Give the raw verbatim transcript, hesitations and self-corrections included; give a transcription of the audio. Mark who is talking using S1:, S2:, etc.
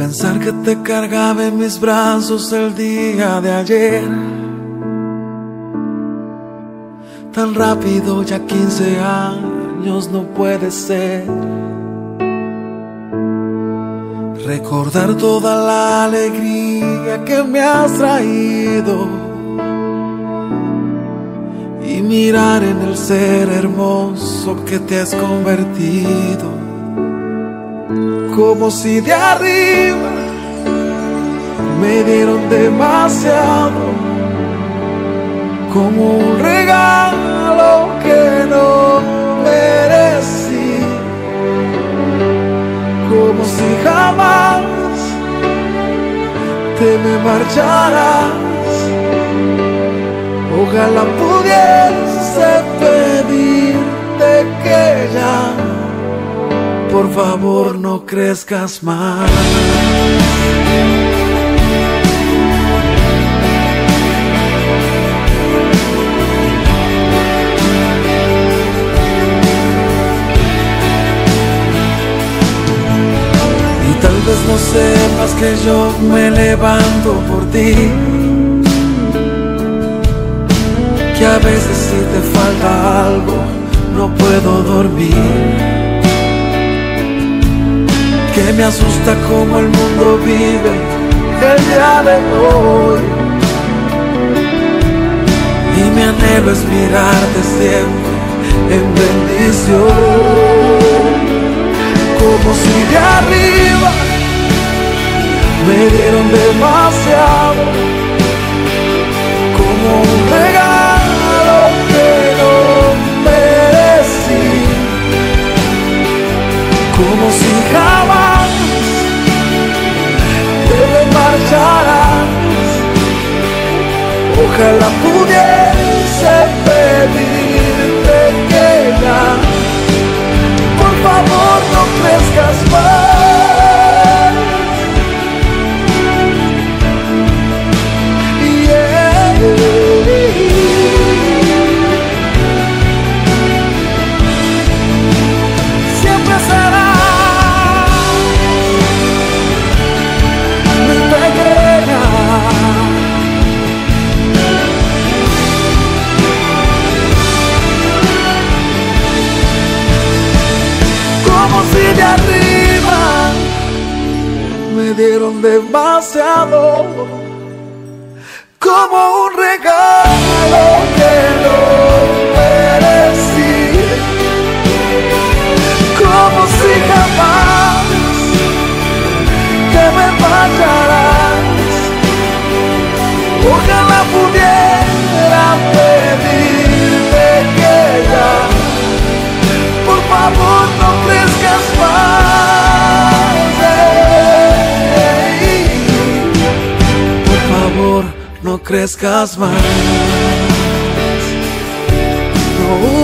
S1: Pensar que te cargaba en mis brazos el día de ayer, tan rápido, ya quince años no puede ser. Recordar toda la alegría que me has traído y mirar en el ser hermoso que te has convertido, como si de arriba me dieron demasiado, como un regalo que no merecí, como si jamás te me marcharas. Ojalá pudiese pedirte que ya, por favor, no crezcas más. Y tal vez no sepas que yo me levanto por ti, que a veces si te falta algo no puedo dormir, que me asusta cómo el mundo vive el día de hoy, y mi anhelo es mirarte siempre en bendición, como si de arriba me dieron demasiado, como un regalo que no merecí, como si jamás te me marcharás. Ojalá pudiese pedirte que ya, por favor, no crezcas más. Yeah. Siempre será mi pequeña, como si de arriba me dieron demasiado, como un regalo que no merecí, como si jamás te me marcharás. Ojalá pudiera pedirte que ya, por favor, no crezcas más. Por favor, no crezcas más. No.